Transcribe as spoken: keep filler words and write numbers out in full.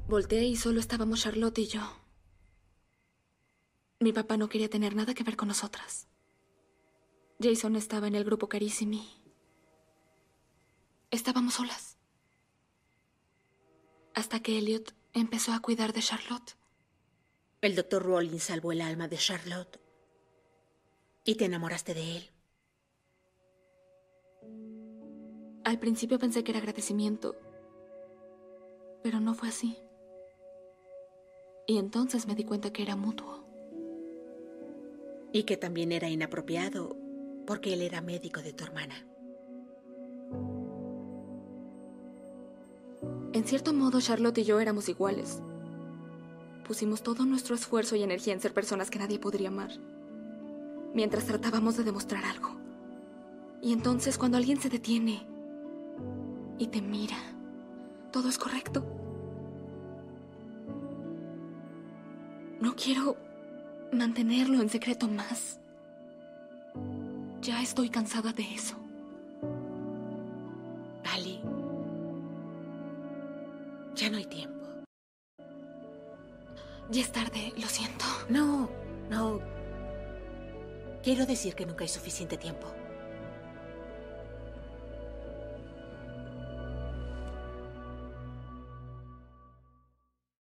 Volteé y solo estábamos Charlotte y yo. Mi papá no quería tener nada que ver con nosotras. Jason estaba en el grupo Carissimi. Estábamos solas. Hasta que Elliot empezó a cuidar de Charlotte. El doctor Rowling salvó el alma de Charlotte. Y te enamoraste de él. Al principio pensé que era agradecimiento, pero no fue así. Y entonces me di cuenta que era mutuo. Y que también era inapropiado, porque él era médico de tu hermana. En cierto modo, Charlotte y yo éramos iguales. Pusimos todo nuestro esfuerzo y energía en ser personas que nadie podría amar, mientras tratábamos de demostrar algo. Y entonces, cuando alguien se detiene y te mira, todo es correcto. No quiero mantenerlo en secreto más. Ya estoy cansada de eso. Ali, ya no hay tiempo. Ya es tarde, lo siento. No, no. Quiero decir que nunca hay suficiente tiempo.